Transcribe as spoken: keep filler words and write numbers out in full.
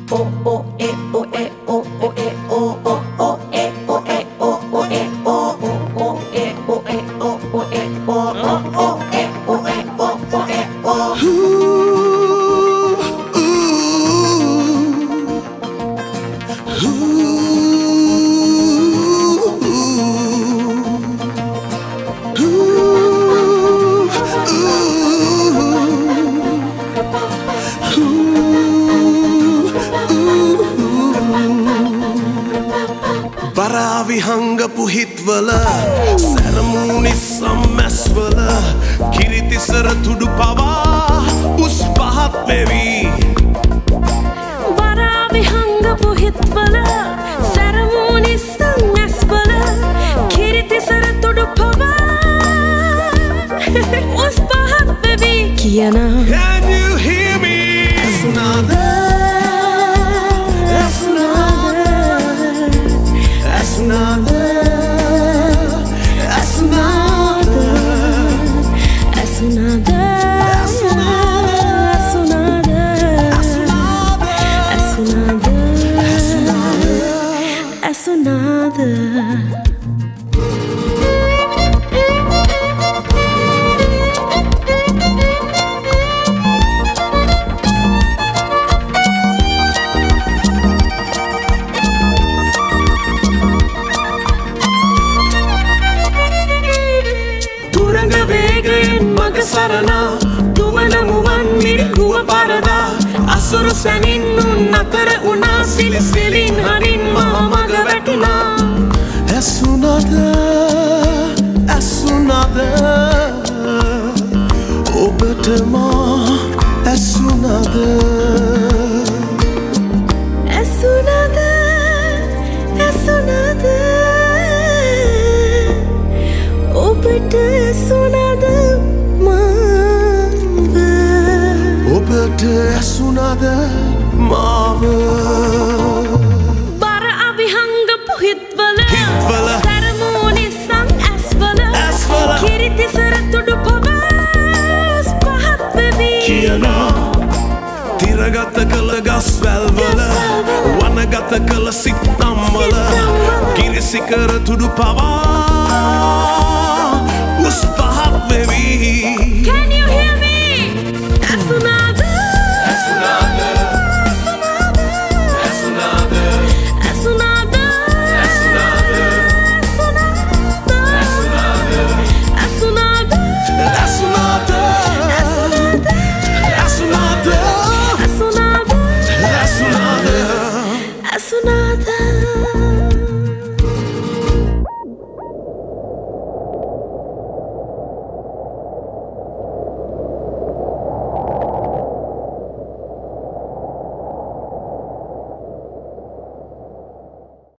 විහංගපු හිත්වල සැරමුණි සම්මැස්වල කිරිතිසර තුඩු පවා උස් පහත් වෙවි බරා විහංගපු හිත්වල සැරමුණි සම්මැස්වල කිරිතිසර තුඩු පවා උස් පහත් වෙවි කියන Can you hear me? Asnada Asnada Asnada Asnada Asnada Asnada සරණා දුවන මුවන් මිරිගුව පරදා අසුරු සැනින් උන් අතර උනා සිලිසිලින් හරින් මහ මග වැටුණා ඇසුනද ඇසුනද ඔබට මා ඇසුනද ඇසුනද ඇසුනද ඔබට ඇසුනද ඔබට ඇසුනද මාව බර අවිහංගපු හිත්වල සැරමුණි සං ඇස්වල කිරිතිසර තුඩු පවාස් පහත් වෙවි කියනා තිරගත කළ ගස්වැල්වල වනගත කළ සිත්තම්වල කිරිසිකර තුඩු පවා උස් පහත් වෙවි